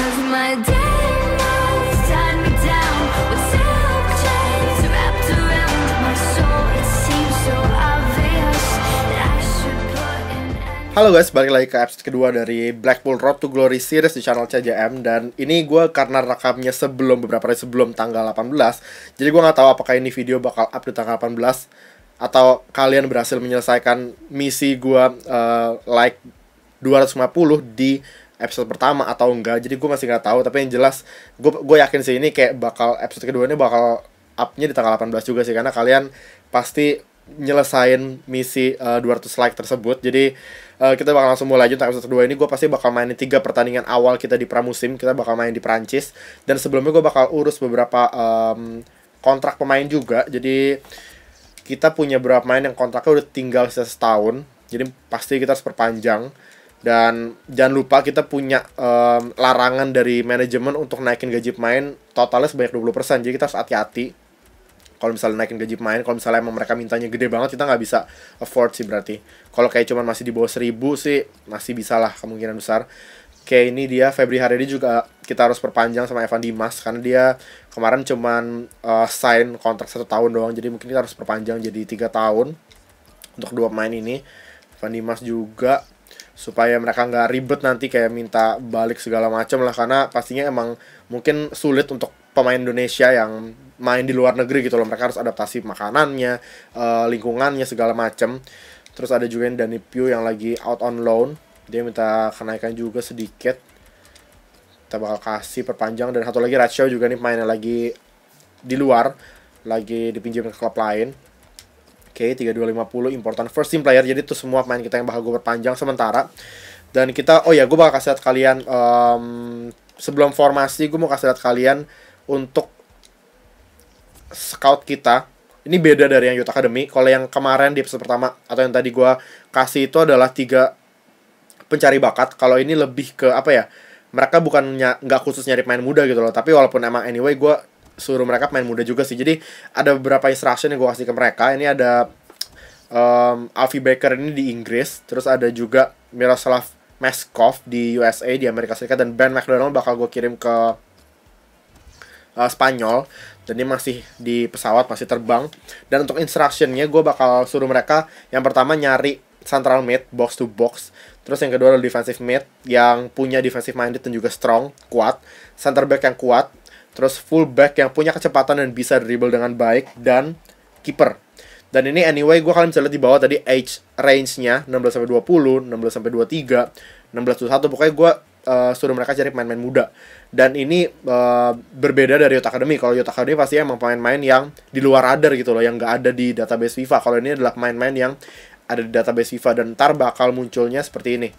'cause my day and nights tied me down with silk chains wrapped around my soul. It seems so obvious that I should put an end. Halo guys, balik lagi ke episode kedua dari Blackpool Road to Glory series di channel CJM. Dan ini gue karena rekamnya beberapa hari sebelum tanggal 18, jadi gue gak tahu apakah ini video bakal up di tanggal 18 atau kalian berhasil menyelesaikan misi gue like 250 di episode pertama atau enggak. Jadi gue masih gak tahu, tapi yang jelas gue yakin sih ini kayak bakal episode kedua ini bakal upnya di tanggal 18 juga sih, karena kalian pasti nyelesain misi 200 like tersebut. Jadi kita bakal langsung mulai aja untuk episode kedua ini. Gue pasti bakal mainin 3 pertandingan awal kita di pramusim. Kita bakal main di Prancis, dan sebelumnya gue bakal urus beberapa kontrak pemain juga. Jadi kita punya beberapa pemain yang kontraknya udah tinggal sisa setahun, jadi pasti kita harus perpanjang. Dan jangan lupa kita punya larangan dari manajemen untuk naikin gaji pemain totalnya sebanyak 20%. Jadi kita harus hati-hati kalau misalnya naikin gaji pemain. Kalau misalnya emang mereka mintanya gede banget, kita nggak bisa afford sih berarti. Kalau kayak cuman masih di bawah 1000 sih masih bisa lah, kemungkinan besar. Kayak ini dia Febri Haryadi juga kita harus perpanjang sama Evan Dimas, karena dia kemarin cuman sign kontrak 1 tahun doang. Jadi mungkin kita harus perpanjang jadi 3 tahun untuk 2 pemain ini. Evan Dimas juga, supaya mereka nggak ribet nanti kayak minta balik segala macam lah, karena pastinya emang mungkin sulit untuk pemain Indonesia yang main di luar negeri gitu loh. Mereka harus adaptasi makanannya, lingkungannya segala macam. Terus ada juga yang Dani Pugh yang lagi out on loan, dia minta kenaikan juga sedikit, kita bakal kasih perpanjang. Dan satu lagi Ratio juga nih, pemainnya lagi di luar, lagi dipinjam ke klub lain. Oke, 3250 important first team player. Jadi itu semua pemain kita yang bakal gue perpanjang sementara. Dan kita, oh ya, gue bakal kasih lihat kalian sebelum formasi, gue mau kasih lihat kalian untuk scout kita. Ini beda dari yang Youth Academy. Kalau yang kemarin di episode pertama atau yang tadi gue kasih itu adalah 3 pencari bakat. Kalau ini lebih ke apa ya, mereka bukannya nggak khusus nyari pemain muda gitu loh, tapi walaupun emang anyway gue suruh mereka pemain muda juga sih. Jadi ada beberapa instruction yang gue kasih ke mereka. Ini ada Alfie Baker ini di Inggris, terus ada juga Miroslav Meskov di USA, di Amerika Serikat, dan Ben McDonald bakal gue kirim ke Spanyol, dan dia masih di pesawat, masih terbang. Dan untuk instructionnya gue bakal suruh mereka yang pertama nyari central mid, box to box. Terus yang kedua adalah defensive mid yang punya defensive minded dan juga strong, kuat. Center back yang kuat. Terus full back yang punya kecepatan dan bisa dribble dengan baik. Dan keeper. Dan ini anyway gue kalian bisa lihat di bawah tadi age range-nya 16-20, 16-23, 16-21. Pokoknya gue suruh mereka cari pemain-pemain muda. Dan ini berbeda dari Youth Academy. Kalau Youth Academy pasti emang pemain-pemain yang di luar radar gitu loh, yang nggak ada di database FIFA. Kalau ini adalah pemain-pemain yang ada di database FIFA, dan ntar bakal munculnya seperti ini.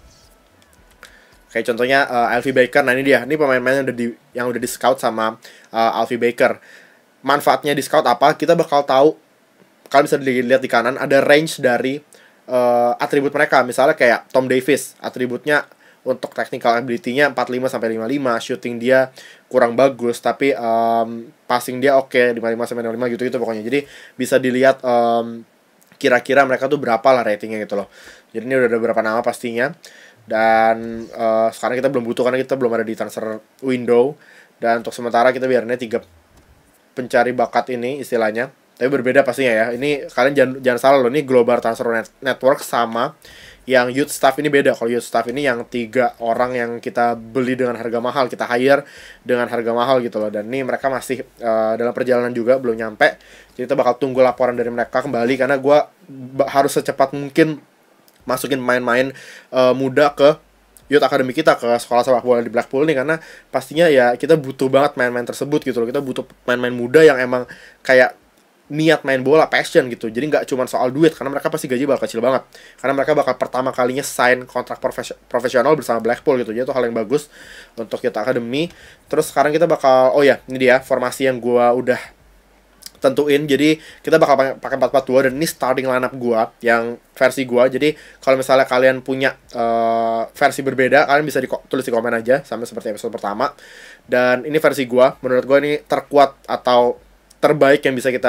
Kayak contohnya Alfie Baker. Nah ini dia, ini pemain-pemain yang udah di scout sama Alfie Baker. Manfaatnya di scout apa? Kita bakal tahu, kalian bisa dilihat di kanan, ada range dari atribut mereka. Misalnya kayak Tom Davies, atributnya untuk technical ability-nya 45-55, shooting dia kurang bagus, tapi passing dia oke, 55-55 gitu-gitu pokoknya. Jadi bisa dilihat kira-kira mereka tuh berapa lah ratingnya gitu loh. Jadi ini udah ada beberapa nama pastinya. Dan sekarang kita belum butuh karena kita belum ada di transfer window. Dan untuk sementara kita biarnya 3 pencari bakat ini istilahnya. Tapi berbeda pastinya ya. Ini kalian jangan salah loh, ini global transfer network sama yang youth staff ini beda. Kalau youth staff ini yang 3 orang yang kita beli dengan harga mahal, kita hire dengan harga mahal gitu loh. Dan ini mereka masih dalam perjalanan juga, belum nyampe. Jadi kita bakal tunggu laporan dari mereka kembali, karena gue harus secepat mungkin masukin main-main muda ke Youth Academy kita, ke sekolah sepak bola di Blackpool nih. Karena pastinya ya kita butuh banget main-main tersebut gitu loh. Kita butuh main-main muda yang emang kayak niat main bola, passion gitu. Jadi nggak cuma soal duit, karena mereka pasti gaji bakal kecil banget. Karena mereka bakal pertama kalinya sign kontrak profesional bersama Blackpool gitu. Jadi itu hal yang bagus untuk Youth Academy. Terus sekarang kita bakal, oh ya, ini dia formasi yang gua udah tentuin. Jadi kita bakal pakai 4-4-2, dan ini starting lineup gua yang versi gua. Jadi kalau misalnya kalian punya versi berbeda, kalian bisa tulis di komen aja, sama seperti episode pertama. Dan ini versi gua, menurut gua ini terkuat atau terbaik yang bisa kita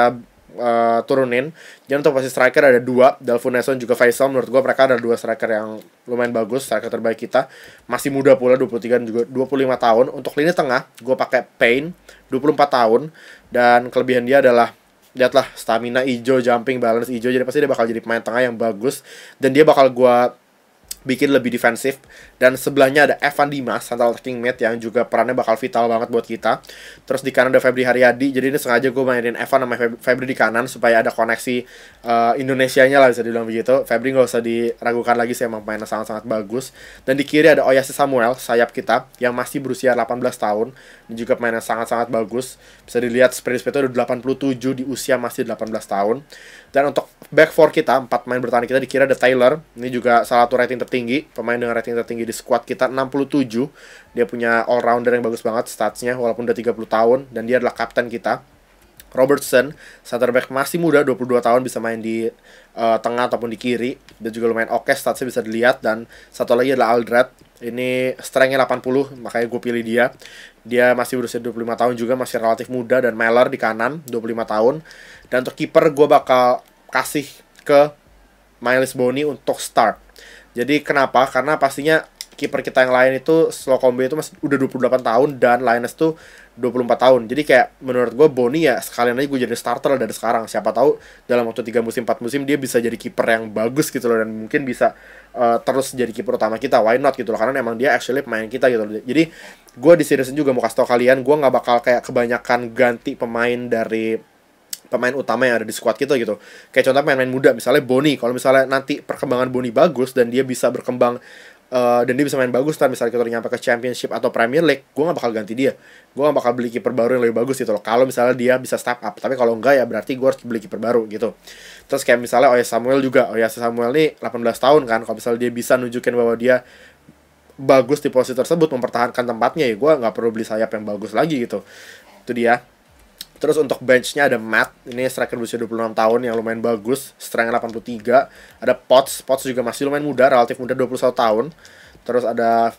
turunin. Jadi untuk posisi striker ada dua, Delfun Neson juga Faisal. Menurut gue mereka ada dua striker yang lumayan bagus, striker terbaik kita. Masih muda pula, 23 dan juga 25 tahun. Untuk lini tengah, gue pakai Payne, 24 tahun. Dan kelebihan dia adalah, lihatlah, stamina hijau, jumping, balance hijau. Jadi pasti dia bakal jadi pemain tengah yang bagus. Dan dia bakal gue bikin lebih defensif. Dan sebelahnya ada Evan Dimas, central attacking mid, yang juga perannya bakal vital banget buat kita. Terus di kanan ada Febri Haryadi. Jadi ini sengaja gue mainin Evan sama Febri di kanan supaya ada koneksi Indonesianya lah, bisa dibilang begitu. Febri gak usah diragukan lagi sih, emang pemainnya sangat-sangat bagus. Dan di kiri ada Oyasi Samuel, sayap kita, yang masih berusia 18 tahun. Ini juga pemainnya sangat-sangat bagus. Bisa dilihat sprint speednya udah 87 di usia masih 18 tahun. Dan untuk back four kita, 4 pemain bertahan kita, di kiri ada Taylor. Ini juga salah satu rating tertinggi, pemain dengan rating tertinggi di squad kita, 67. Dia punya all rounder yang bagus banget statsnya, walaupun udah 30 tahun. Dan dia adalah kapten kita. Robertson, center back masih muda, 22 tahun, bisa main di tengah ataupun di kiri. Dia juga lumayan oke, statsnya bisa dilihat. Dan satu lagi adalah Aldred. Ini strength-nya 80, makanya gue pilih dia. Dia masih berusia 25 tahun juga, masih relatif muda. Dan Meller di kanan, 25 tahun. Dan untuk kiper gue bakal kasih ke Myles Bony untuk start. Jadi kenapa? Karena pastinya kiper kita yang lain itu, Slocombe itu masih udah 28 tahun dan Linus tuh 24 tahun. Jadi kayak menurut gue Bony ya sekalian aja gue jadi starter dari sekarang. Siapa tahu dalam waktu 3 musim 4 musim dia bisa jadi kiper yang bagus gitu loh, dan mungkin bisa terus jadi kiper utama kita. Why not gitu loh, karena emang dia actually pemain kita gitu loh. Jadi gue di series ini juga mau kasih tau kalian, gue nggak bakal kayak kebanyakan ganti pemain dari pemain utama yang ada di squad kita gitu. Kayak contoh pemain-pemain muda, misalnya Bony. Kalau misalnya nanti perkembangan Bony bagus dan dia bisa berkembang dan dia bisa main bagus, dan misalnya kita udah nyampe ke Championship atau Premier League, gue gak bakal ganti dia. Gue gak bakal beli kiper baru yang lebih bagus gitu loh, kalau misalnya dia bisa step up. Tapi kalau enggak ya berarti gue harus beli kiper baru gitu. Terus kayak misalnya Oyas Samuel juga. Oyas Samuel nih 18 tahun kan. Kalau misalnya dia bisa nunjukin bahwa dia bagus di posisi tersebut, mempertahankan tempatnya, ya gue gak perlu beli sayap yang bagus lagi gitu. Itu dia. Terus untuk benchnya ada Matt, ini striker berusia 26 tahun yang lumayan bagus, strength 83. Ada Potts juga masih lumayan muda, relatif muda, 21 tahun. Terus ada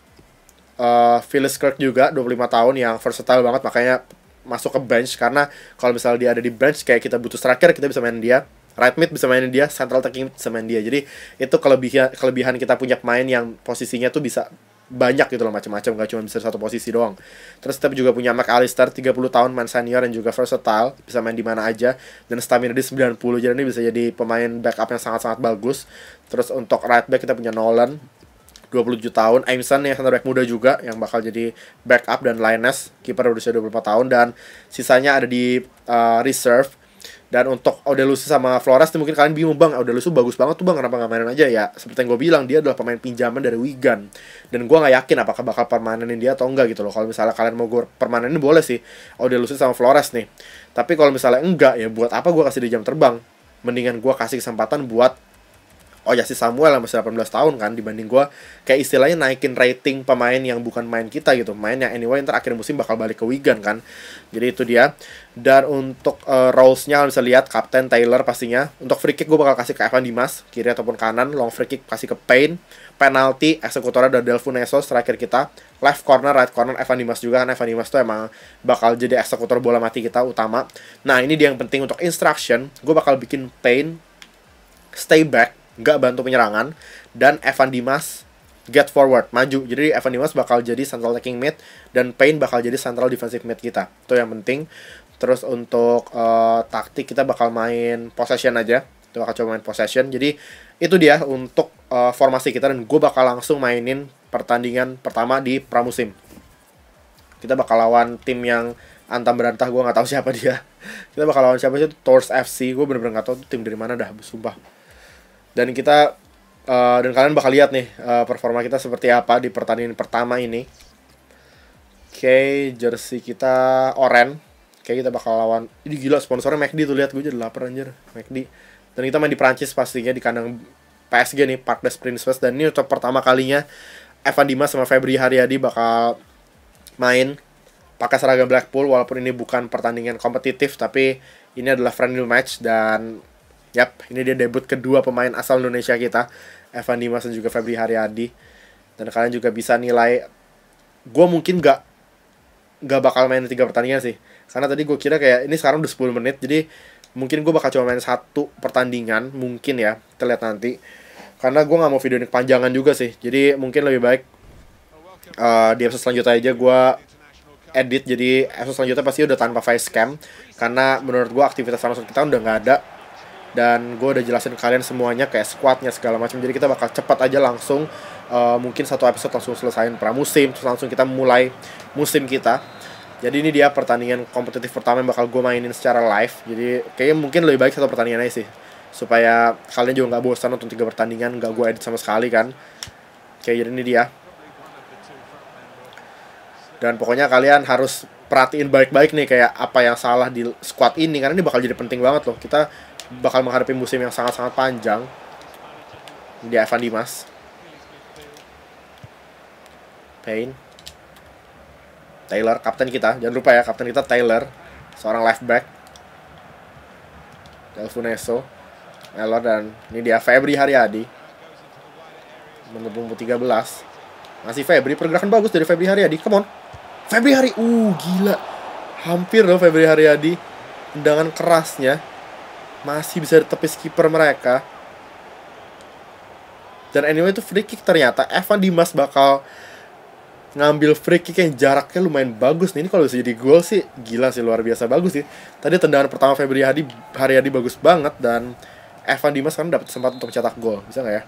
Phyllis Kirk juga, 25 tahun, yang versatile banget, makanya masuk ke bench. Karena kalau misalnya dia ada di bench, kayak kita butuh striker, kita bisa main dia. Right mid bisa mainin dia, central attacking bisa main dia. Jadi itu kelebihan kita punya pemain yang posisinya tuh bisa banyak gitu loh, macam-macam, gak cuma bisa satu posisi doang. Terus kita juga punya McAllister, 30 tahun, main senior dan juga versatile, bisa main di mana aja, dan stamina di 90, jadi ini bisa jadi pemain backup yang sangat-sangat bagus. Terus untuk right back kita punya Nolan, 27 tahun, Aimson yang center back muda juga yang bakal jadi backup, dan Linus kiper berusia 24 tahun, dan sisanya ada di reserve. Dan untuk Audelusi sama Flores, mungkin kalian bingung, bang, Audelusi bagus banget tuh bang, kenapa nggak mainin aja ya? Seperti yang gue bilang, dia adalah pemain pinjaman dari Wigan, dan gue nggak yakin apakah bakal permanenin dia atau enggak gitu loh. Kalau misalnya kalian mau gue permanenin, boleh sih Audelusi sama Flores nih. Tapi kalau misalnya enggak, ya buat apa gue kasih di jam terbang? Mendingan gue kasih kesempatan buat Oyasi Samuel yang masih 18 tahun kan, dibanding gue kayak istilahnya naikin rating pemain yang bukan main kita gitu, main yang anyway ntar akhir musim bakal balik ke Wigan kan. Jadi itu dia. Dan untuk roles-nya bisa lihat Kapten Taylor pastinya. Untuk free kick gue bakal kasih ke Evan Dimas, kiri ataupun kanan. Long free kick kasih ke Payne. Penalti eksekutornya ada Delfun Neso, striker kita. Left corner, right corner Evan Dimas juga, kan Evan Dimas tuh emang bakal jadi eksekutor bola mati kita utama. Nah ini dia yang penting untuk instruction. Gue bakal bikin Payne stay back, nggak bantu penyerangan, dan Evan Dimas get forward, maju. Jadi Evan Dimas bakal jadi central attacking mid, dan Payne bakal jadi central defensive mid kita. Itu yang penting. Terus untuk taktik kita bakal main possession aja. Kita bakal coba main possession. Jadi itu dia untuk formasi kita, dan gue bakal langsung mainin pertandingan pertama di pramusim. Kita bakal lawan tim yang antam berantah, gue nggak tahu siapa dia. Kita bakal lawan siapa sih? Tours FC. Gue bener-bener nggak tahu tuh tim dari mana dah, sumpah. Dan kita dan kalian bakal lihat nih performa kita seperti apa di pertandingan pertama ini. Oke, jersey kita oranye. Oke, kita bakal lawan, ini gila sponsornya McD tuh, lihat gue jadi lapar anjir, McD. Dan kita main di Prancis pastinya, di kandang PSG nih, Parc des Princes. Dan ini untuk pertama kalinya Evan Dimas sama Febri Haryadi bakal main pakai seragam Blackpool, walaupun ini bukan pertandingan kompetitif, tapi ini adalah friendly match. Dan yap, ini dia debut kedua pemain asal Indonesia kita, Evan Dimas dan juga Febri Haryadi. Dan kalian juga bisa nilai, gue mungkin gak bakal main 3 pertandingan sih, karena tadi gue kira kayak ini sekarang udah 10 menit, jadi Mungkin gue bakal coba main satu pertandingan, mungkin ya, kita lihat nanti. Karena gue nggak mau video ini kepanjangan juga sih, jadi mungkin lebih baik di episode selanjutnya aja gue edit, jadi episode selanjutnya pasti udah tanpa facecam. Karena menurut gue aktivitas langsung kita udah nggak ada, dan gue udah jelasin ke kalian semuanya kayak squadnya segala macam. Jadi kita bakal cepat aja langsung mungkin satu episode langsung selesain pramusim, terus langsung kita mulai musim kita. Jadi ini dia pertandingan kompetitif pertama yang bakal gue mainin secara live. Jadi kayaknya mungkin lebih baik satu pertandingan aja sih, supaya kalian juga nggak bosan nonton 3 pertandingan nggak gue edit sama sekali kan. Kayak jadi ini dia. Dan pokoknya kalian harus perhatiin baik-baik nih kayak apa yang salah di squad ini, karena ini bakal jadi penting banget loh. Kita bakal menghadapi musim yang sangat-sangat panjang. Di Evan Dimas, Payne, Taylor, kapten kita. Jangan lupa ya, kapten kita Taylor, seorang left back. Delfuneso, Melo, dan ini dia Febri Haryadi. Menit 13. Masih Febri, pergerakan bagus dari Febri Haryadi. Come on. Febri Haryadi, gila. Hampir loh Febri Haryadi. Tendangan kerasnya masih bisa ditepis kiper mereka. Dan anyway itu free kick ternyata. Evan Dimas bakal ngambil free kick yang jaraknya lumayan bagus nih. Ini kalau bisa jadi gol sih gila sih, luar biasa bagus sih. Tadi tendangan pertama Febri Haryadi bagus banget, dan Evan Dimas kan dapat kesempatan untuk mencetak gol. Bisa nggak ya?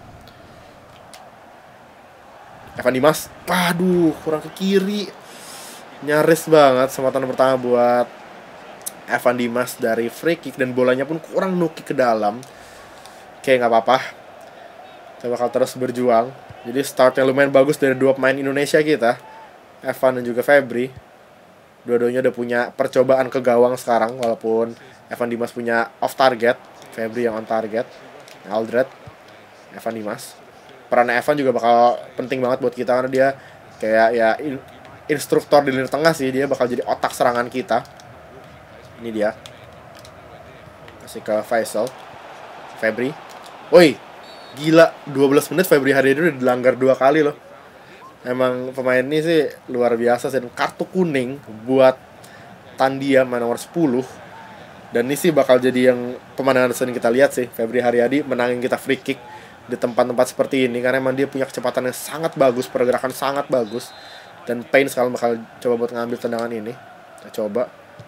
Evan Dimas, aduh kurang ke kiri. Nyaris banget kesempatan pertama buat Evan Dimas dari free kick, dan bolanya pun kurang nuki ke dalam. Oke, nggak apa-apa. Kita bakal terus berjuang. Jadi startnya lumayan bagus dari 2 pemain Indonesia kita, Evan dan juga Febri. Dua-duanya udah punya percobaan ke gawang sekarang, walaupun Evan Dimas punya off target, Febri yang on target. Aldred, Evan Dimas. Peran Evan juga bakal penting banget buat kita, karena dia kayak ya instruktur di lini tengah sih. Dia bakal jadi otak serangan kita. Ini dia. Kasih ke Faisal. Febri. Woi, gila, 12 menit Febri Haryadi udah dilanggar 2 kali loh. Emang pemain ini sih luar biasa sih. Kartu kuning buat Tandia main nomor 10. Dan ini sih bakal jadi yang pemandangan sering kita lihat sih. Febri Haryadi menangin kita free kick di tempat-tempat seperti ini, karena emang dia punya kecepatan yang sangat bagus, pergerakan sangat bagus. Dan Payne sekarang bakal coba buat ngambil tendangan ini. Kita coba.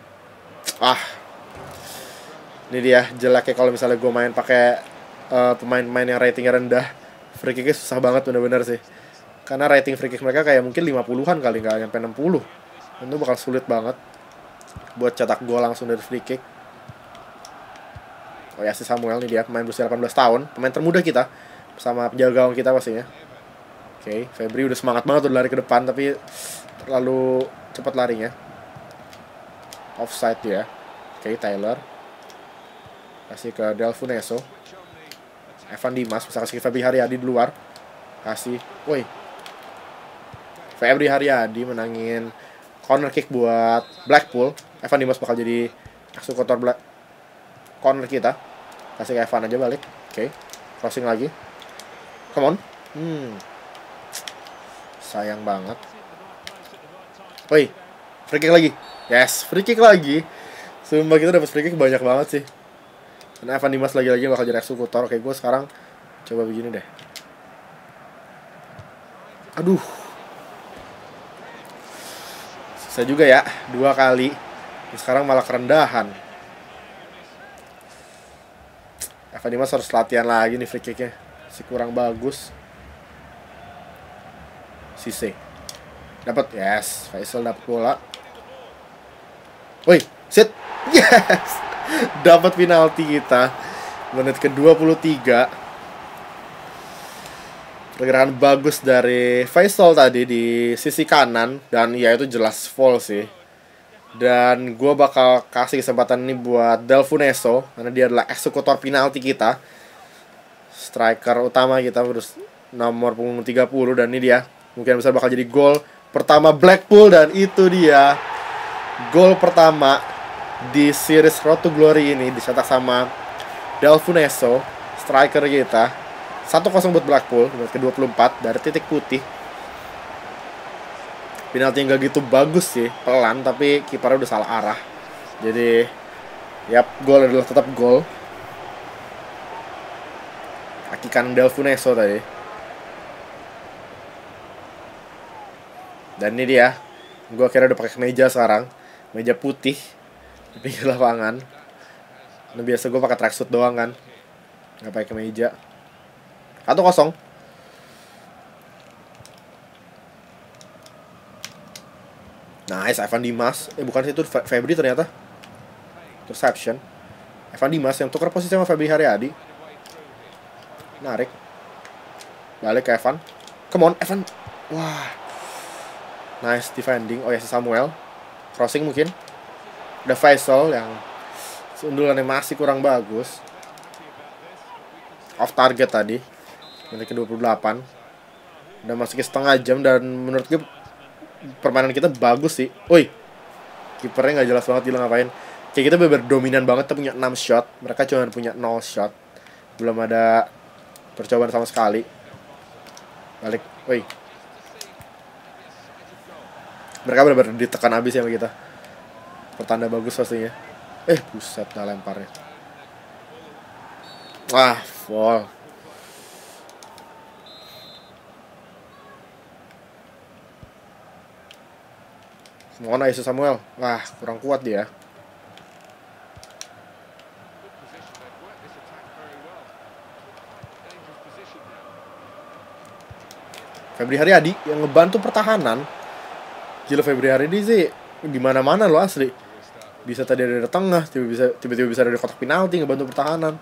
Ini dia jeleknya kalau misalnya gue main pakai pemain-pemain yang ratingnya rendah. Free kicknya susah banget bener-bener sih, karena rating free kick mereka kayak mungkin 50-an kali, nggak sampai 60. Dan itu bakal sulit banget buat cetak gol langsung dari free kick. Oh ya, si Samuel nih dia, pemain berusia 18 tahun, pemain termuda kita sama penjaga gawang kita pastinya. Oke, Febri udah semangat banget udah lari ke depan, tapi terlalu cepat larinya. Offside dia. Oke, Taylor kasih ke Delfuneso. Evan Dimas bisa kasih ke Febri Haryadi di luar. Kasih. Woi. Febri Haryadi menangin corner kick buat Blackpool. Evan Dimas bakal jadi eksekutor corner kita. Kasih ke Evan aja balik. Oke. Crossing lagi. Come on. Sayang banget. Woi. Free kick lagi. Yes, free kick lagi. Sumpah kita dapat free kick banyak banget sih. Dan Evan Dimas lagi-lagi bakal jadi eksekutor. Oke, gue sekarang coba begini deh. Aduh. Susah juga ya, 2 kali. Sekarang malah kerendahan. Evan Dimas harus latihan lagi nih free kicknya. Si kurang bagus. Sise dapat, yes. Faisal dapat bola. Woi, sit. Yes. Dapat penalti kita. Menit ke-23. Pergerakan bagus dari Faisal tadi di sisi kanan, dan ya itu jelas foul sih. Dan gue bakal kasih kesempatan ini buat Delfuneso, karena dia adalah eksekutor penalti kita, striker utama kita, terus nomor punggung 30. Dan ini dia, mungkin bisa bakal jadi gol pertama Blackpool. Dan itu dia gol pertama di series Road to Glory ini, dicetak sama Delfuneso, striker kita. 1-0 buat Blackpool, menit ke-24 dari titik putih. Penalti yang gak gitu bagus sih, pelan, tapi kipernya udah salah arah. Jadi Yap, gol adalah tetap gol. Kaki kanan Del Funeso tadi. Dan ini dia. Gue kira udah pakai kemeja sekarang. Meja putih di pinggir lapangan. Nah, biasa gue pakai tracksuit doang kan. Nggak pakai kemeja. 1-0. Nice, Evan Dimas. Bukan sih, itu Febri ternyata. Interception. Evan Dimas yang tukar posisi sama Febri Haryadi. Narik. Balik ke Evan. Come on, Evan. Wah. Nice defending. Oh ya, si Samuel. Crossing mungkin. Ada Faisal yang sundulannya masih kurang bagus. Off target tadi. Menit ke-28. Udah masuk ke setengah jam dan menurut gue permainan kita bagus sih. Woi. Kipernya nggak jelas banget dia ngapain. Kayak kita bener dominan banget, kita punya 6 shot. Mereka cuma punya 0 shot. Belum ada percobaan sama sekali. Balik. Woi. Mereka bener-bener ditekan abis ya sama kita. Pertanda bagus pastinya. Buset dah lemparnya. Wah, foul. Mohon Aisu Samuel. Wah, kurang kuat dia. Febri Haryadi yang ngebantu pertahanan. Gila, Febri Haryadi sih di mana-mana lo asli. Bisa tadi ada di tengah, tiba-tiba bisa ada di kotak penalti ngebantu pertahanan.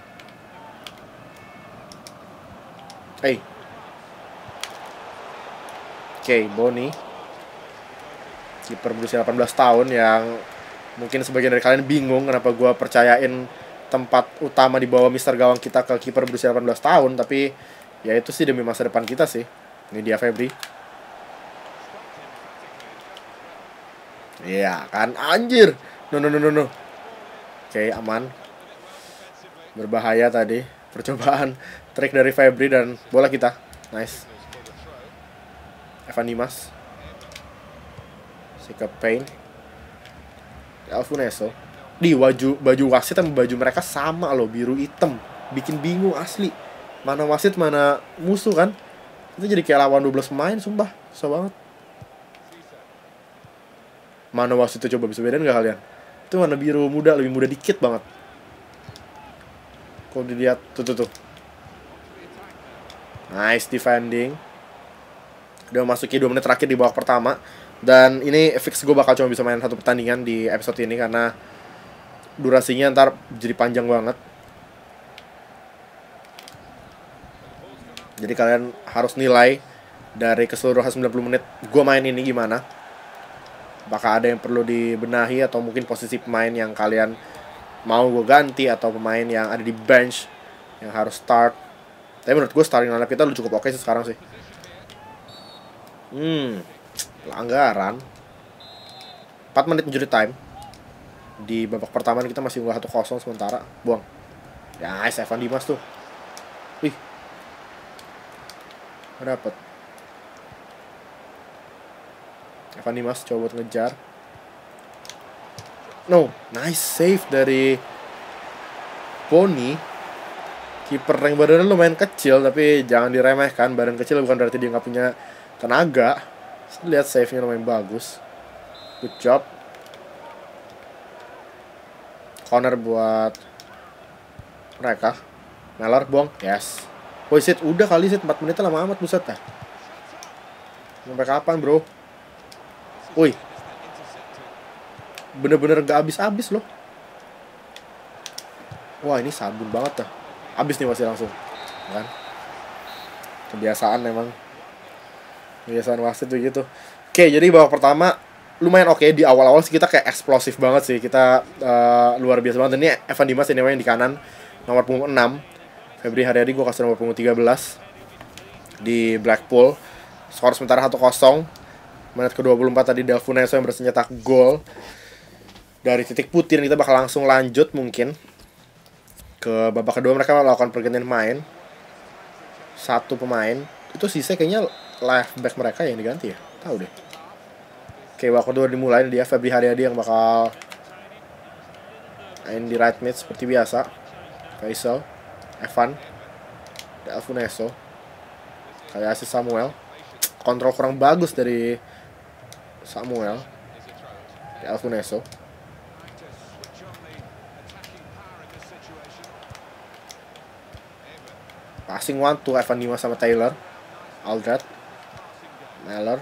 Boni. Kiper berusia 18 tahun yang mungkin sebagian dari kalian bingung kenapa gue percayain tempat utama di bawah Mister Gawang kita ke kiper berusia 18 tahun, tapi ya itu sih demi masa depan kita sih. Ini dia Febri. Iya kan, anjir. No. Aman. Berbahaya tadi percobaan trik dari Febri dan bola kita. Nice. Evan Dimas. Sikap Payne. Alfuneso. Di baju wasit sama baju mereka sama loh, biru hitam. Bikin bingung asli. Mana wasit mana musuh kan? Itu jadi kayak lawan 12 pemain, sumpah. Susah banget. Mana wasit itu, coba bisa bedain gak kalian? Itu warna biru muda, lebih muda dikit banget. Kalau dilihat, tuh. Nice defending. Udah masuki 2 menit terakhir di babak pertama. Dan ini fix gue bakal cuma bisa main 1 pertandingan di episode ini karena durasinya ntar jadi panjang banget. Jadi kalian harus nilai dari keseluruhan 90 menit gue main ini gimana. Apakah ada yang perlu dibenahi atau mungkin posisi pemain yang kalian mau gue ganti, atau pemain yang ada di bench yang harus start. Tapi menurut gue starting lineup kita udah cukup oke sih sekarang sih. Pelanggaran. 4 menit injury time. Di babak pertama kita masih unggul 1-0 sementara. Buang. Ya, Evan Dimas tuh. Wih. Dapat. Evan Dimas coba buat ngejar. No, nice save dari Boni. Kiper yang badannya lumayan kecil, tapi jangan diremehkan. Badan kecil bukan berarti dia nggak punya tenaga. Lihat save-nya lumayan bagus. Good job. Corner buat mereka. Meller buang. Yes. Woi, Sid, udah kali Sid, 4 menitnya lama amat buset dah. Sampai kapan, bro? Woi. Bener-bener gak habis-habis loh. Wah, ini sabun banget dah. Habis nih masih langsung. Kan? Kebiasaan memang. Kebiasaan wasit tuh gitu. Oke, jadi babak pertama lumayan oke. Di awal-awal sih kita kayak eksplosif banget sih. Kita luar biasa banget. Ini Evan Dimas ini yang di kanan, nomor punggung 6. Febri Haryadi gue kasih nomor punggung 13 di Blackpool. Skor sementara 1-0. Menit ke-24 tadi Del Funeso yang berhasil nyetak gol dari titik putih. Kita bakal langsung lanjut mungkin ke babak kedua. Mereka melakukan pergantian pemain. 1 pemain. Itu sisa kayaknya left back mereka yang diganti ya. Tahu deh. Oke, babak kedua dimulai. Dia Febri Haryadi yang bakal main di right mid seperti biasa. Faisal, Evan, Delfuneso, kayak si Samuel. Kontrol kurang bagus dari Samuel. Delfuneso. Passing one to Evan Dimas sama Taylor. Aldred, Meller.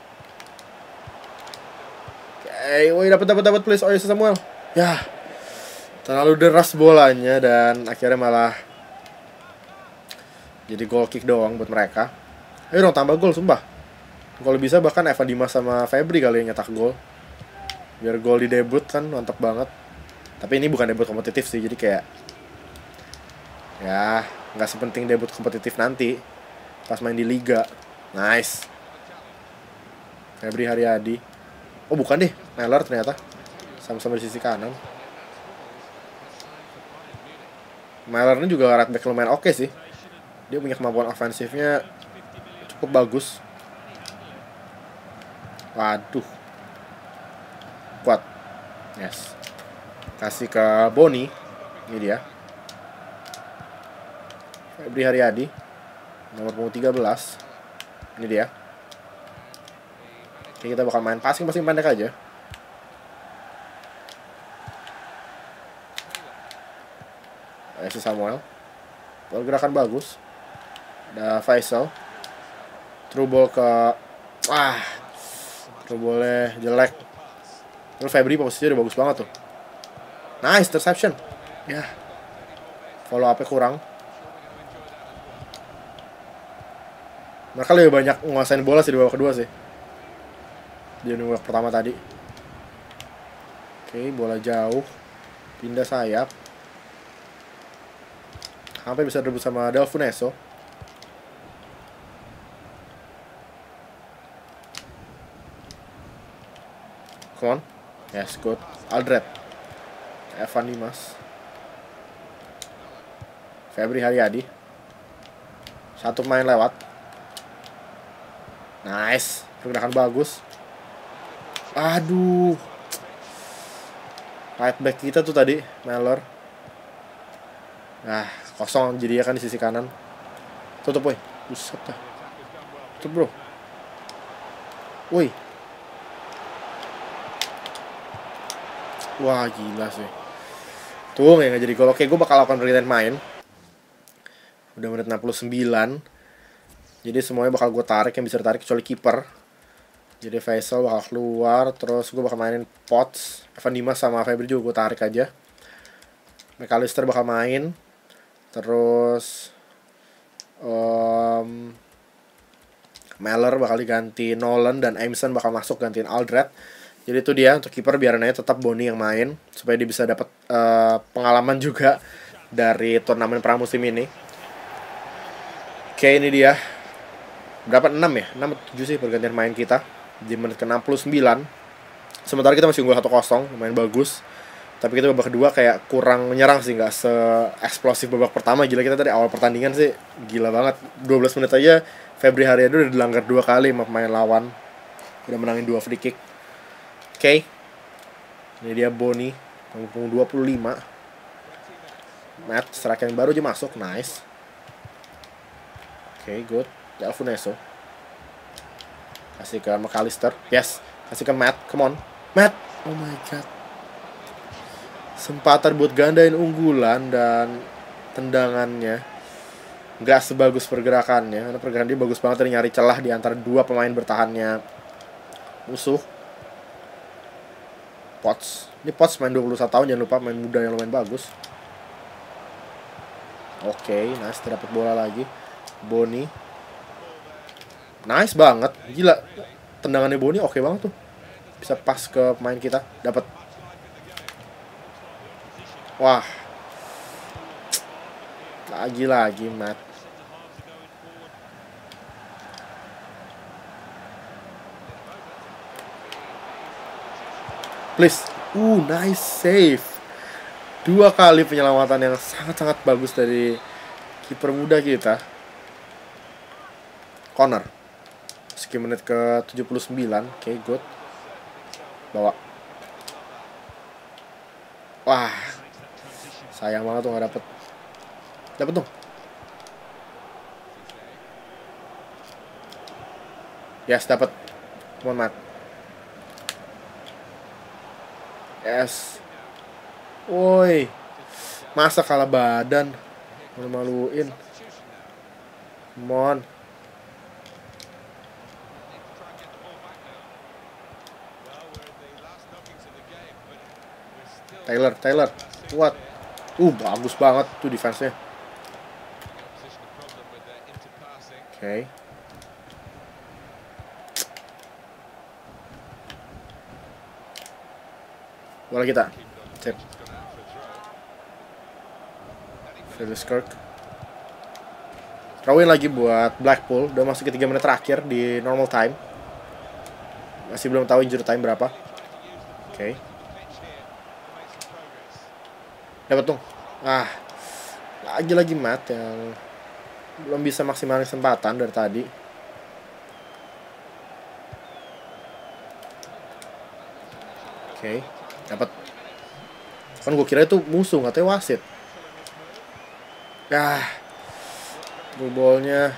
Oke, woi dapat please. Oh, Samuel. Ya, terlalu deras bolanya dan akhirnya malah jadi goal kick doang buat mereka. Ayo dong tambah gol, sumpah. Kalau bisa bahkan Evan Dimas sama Febri kali yang nyetak gol. Biar gol di debut kan mantap banget. Tapi ini bukan debut kompetitif sih, jadi kayak ya nggak sepenting debut kompetitif nanti pas main di liga. Nice. Febri Haryadi. Oh bukan deh, Meller ternyata. Sama-sama di sisi kanan. Meller ini juga right back lumayan oke sih. Dia punya kemampuan ofensifnya cukup bagus. Waduh. Kuat. Yes. Kasih ke Boni. Ini dia. Febri Haryadi. Nomor punggung 13. Ini dia. Oke, kita bakal main passing pendek aja. Si Samuel. Pergerakan bagus. Ada Faisal. Through ball ke through ballnya jelek. Terus Febri posisinya udah bagus banget tuh. Nice interception. Ya. Follow up-nya kurang. Mereka lebih banyak nguasain bola sih di babak kedua sih. Di babak pertama tadi. Oke, bola jauh. Pindah sayap. Sampai bisa rebut sama Delfuneso. Come on. Yes, good. Aldred. Evan Dimas. Febri Haryadi. Satu pemain lewat. Nice. Pergerakan bagus. Aduh. Right back kita tuh tadi, Meller. Nah, kosong jadi ya kan di sisi kanan. Tutup, woy. Buset dah. Tutup, bro. Woi. Wah, gila sih. Tuh, nggak jadi gol. Oke, gue bakal lakukan pergantian main. Udah menit 69. Jadi semuanya bakal gue tarik, yang bisa ditarik kecuali kiper. Jadi Faisal bakal keluar. Terus gue bakal mainin Potts, Evan Dimas sama Febri juga gue tarik aja. McAllister bakal main. Terus Meller bakal diganti Nolan. Dan Emerson bakal masuk gantiin Aldred. Jadi itu dia untuk kiper, biar nanti tetap Boni yang main supaya dia bisa dapat pengalaman juga dari turnamen pramusim ini. Oke, ini dia. Berapa? 6 ya? 6 atau 7 sih pergantian main kita di menit ke-69. Sementara kita masih unggul 1-0, lumayan bagus. Tapi kita babak kedua kayak kurang menyerang sih, nggak se-eksplosif babak pertama. Gila, kita dari awal pertandingan sih gila banget. 12 menit aja Febri Haryadi udah dilanggar 2 kali sama pemain lawan. Udah menangin 2 free kick. Oke. Ini dia Boni, punggung 25. Matt, striker yang baru aja masuk, nice. Oke, good. Delfuneso. Kasih ke McAllister. Yes. Kasih ke Matt. Come on. Matt. Oh my god. Sempatan buat gandain unggulan dan tendangannya nggak sebagus pergerakannya. Karena pergerakan dia bagus banget, dari nyari celah di antara dua pemain bertahannya musuh. Potts. Ini Potts main 21 tahun, jangan lupa, main muda yang lumayan bagus. Oke, nice, dapat bola lagi. Boni. Nice banget. Gila. Tendangannya Boni oke banget tuh. Bisa pas ke pemain kita. Dapat. Wah. Lagi-lagi, Matt. Please. Nice save. 2 kali penyelamatan yang sangat-sangat bagus dari kiper muda kita. Corner. Meski menit ke 79. Oke, good. Bawa. Wah, Sayang banget tuh nggak dapet. Dapet tuh. Yes, dapet. Come on, Matt. Yes. Woi. Masa kalah badan. Malu-maluin. Come on. Taylor. Kuat. Bagus banget tuh defense-nya. Oke. Bola kita. Cek. Phyllis Kirk. Throw-in lagi buat Blackpool. Udah masuk ke 3 menit terakhir di normal time. Masih belum tahu injury time berapa. Oke. Dapat tuh. Lagi Matt yang belum bisa maksimalin kesempatan dari tadi. Oke. Dapat. Kan gue kira itu musuh, katanya wasit. Bolnya.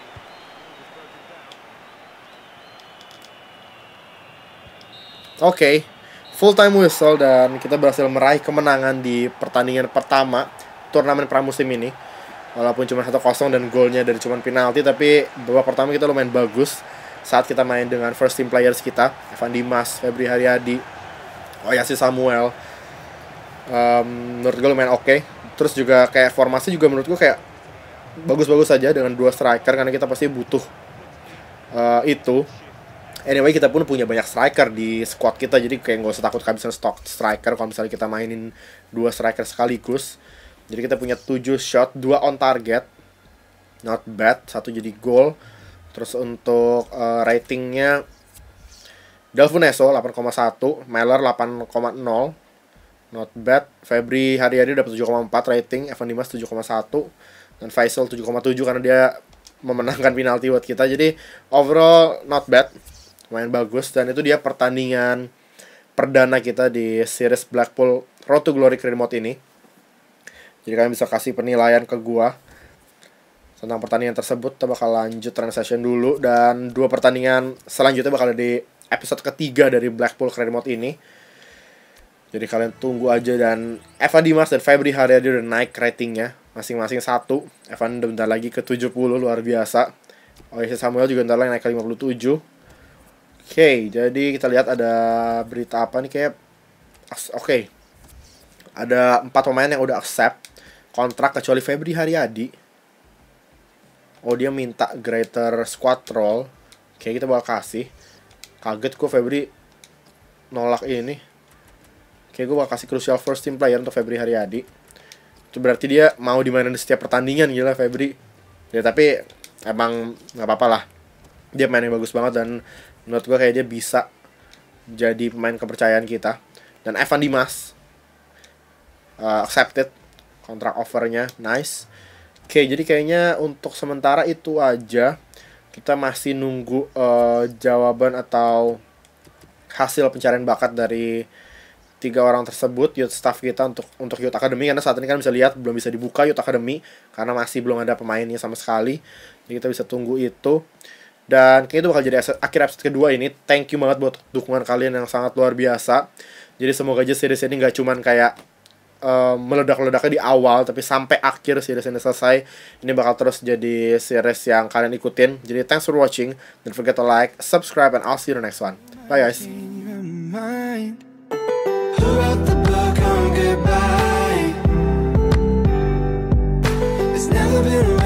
Oke. Full time whistle dan kita berhasil meraih kemenangan di pertandingan pertama turnamen pramusim ini. Walaupun cuma 1-0 dan golnya dari cuma penalti, tapi babak pertama kita lumayan bagus saat kita main dengan first team players kita, Evan Dimas, Febri Haryadi, Oyasi Samuel. Menurut gue lumayan oke. Terus juga kayak formasi juga menurut gue kayak bagus-bagus saja dengan 2 striker karena kita pasti butuh itu. Anyway, kita pun punya banyak striker di squad kita, jadi kayak nggak usah takut kehabisan stok striker kalau misalnya kita mainin 2 striker sekaligus. Jadi kita punya 7 shot, 2 on target, not bad, 1 jadi goal. Terus untuk ratingnya Delvin Eso 8,1, Meller 8,0, not bad. Febri Haryadi dapat 7,4 rating, Evan Dimas 7,1, dan Faisal 7,7 karena dia memenangkan penalti buat kita. Jadi overall not bad, lumayan bagus. Dan itu dia pertandingan perdana kita di series Blackpool Road to Glory Career Mode ini. Jadi kalian bisa kasih penilaian ke gua tentang pertandingan tersebut. Kita bakal lanjut transaction dulu, dan 2 pertandingan selanjutnya bakal di episode ketiga dari Blackpool Career Mode ini. Jadi kalian tunggu aja. Dan Evan Dimas dan Febri Haryadi udah naik ratingnya masing-masing 1. Evan udah bentar lagi ke 70, luar biasa. Oyasi Samuel juga bentar lagi naik ke 57. Oke, jadi kita lihat ada berita apa nih kayak. Oke. Ada 4 pemain yang udah accept kontrak kecuali Febri Haryadi. Dia minta greater squad role. Oke, kita bakal kasih. Kaget kok Febri nolak ini. Oke, gue bakal kasih crucial first team player untuk Febri Haryadi. Itu berarti dia mau dimainin di setiap pertandingan, gila Febri. Ya tapi emang nggak apa-apa lah. Dia mainnya bagus banget dan menurut gue kayak dia bisa jadi pemain kepercayaan kita. Dan Evan Dimas accepted kontrak offernya, nice. Oke, jadi kayaknya untuk sementara itu aja. Kita masih nunggu jawaban atau hasil pencarian bakat dari 3 orang tersebut, youth staff kita untuk youth academy, karena saat ini kan bisa lihat belum bisa dibuka youth academy karena masih belum ada pemainnya sama sekali. Jadi kita bisa tunggu itu. Dan kayaknya itu bakal jadi akhir episode kedua ini. Thank you banget buat dukungan kalian yang sangat luar biasa. Jadi semoga aja series ini gak cuman kayak meledak-ledaknya di awal, tapi sampai akhir series ini selesai. Ini bakal terus jadi series yang kalian ikutin. Jadi thanks for watching. Don't forget to like, subscribe, and I'll see you in the next one. Bye guys. Who wrote the book on goodbye? It's never been